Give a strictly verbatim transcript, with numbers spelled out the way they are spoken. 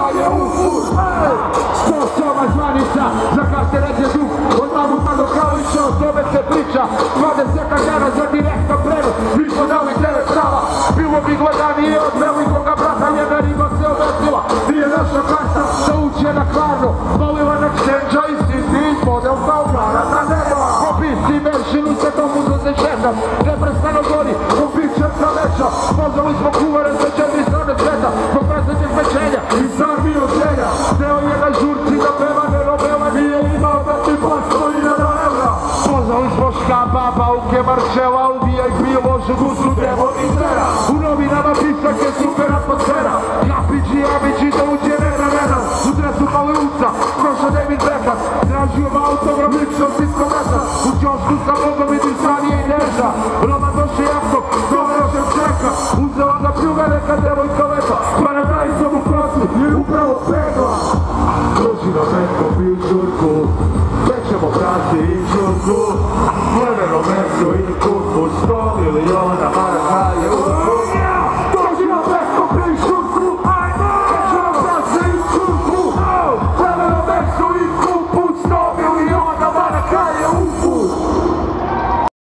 je u fut. Sposobna zvanica, za karte ređe dug, od mamuta do kralića, o tome se priča. dvadesetak dana za direktan prenos, mi smo dali devet prava. Bilo bi gledanije od velikoga brata, jedna riba se obesila. Nije naša kasta, da uče na kvarno, molila na ksenđa i sitni model kao garata nema. Popisi meršinu se tomu zazečetam, neprestano gori, u pičarca veća. Pozvali smo kuvare za četiri strane sveta, zbog mesećeg pečenja i zarmi od želja. Teo je na žurci da peva ne robela, nije imao da ti plasto i na evra. Pozvali smo škaba, bauke, marčela, u V I P ložu guzu, devo i zera. U novinama pisak je super atmosfera, kapići, abići, da uđe rena rena. U dresu Maleuca, prošao David Beckham, tražio autogram ličnosti.